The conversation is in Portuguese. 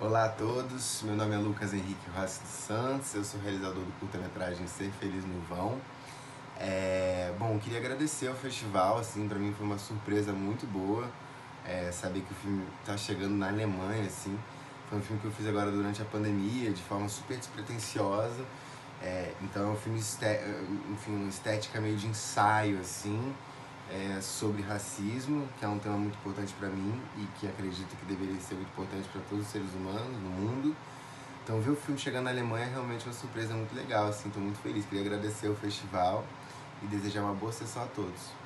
Olá a todos, meu nome é Lucas Henrique Rossi dos Santos, eu sou realizador do curta-metragem Ser Feliz no Vão. Bom, queria agradecer ao festival, assim, pra mim foi uma surpresa muito boa, saber que o filme tá chegando na Alemanha, assim. Foi um filme que eu fiz agora durante a pandemia, de forma super despretensiosa, então é um filme, enfim, uma estética meio de ensaio, assim, sobre racismo, que é um tema muito importante para mim e que acredito que deveria ser muito importante para todos os seres humanos no mundo. Então ver o filme chegando na Alemanha é realmente uma surpresa muito legal, assim, estou muito feliz. Queria agradecer ao festival e desejar uma boa sessão a todos.